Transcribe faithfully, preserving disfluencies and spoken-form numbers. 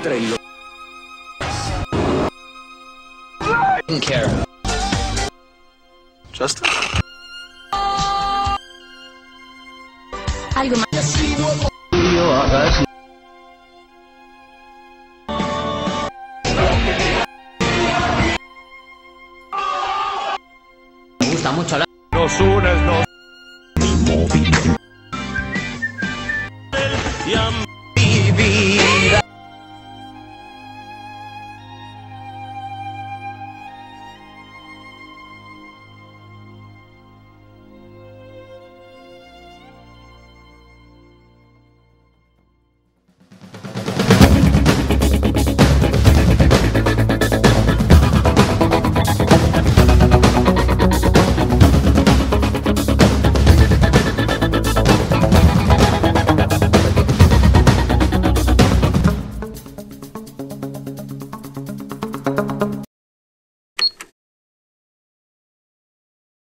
Traído. Taken care of. Justin. Algo más. Me gusta mucho la... Nos unes, nos... Y a mi vida.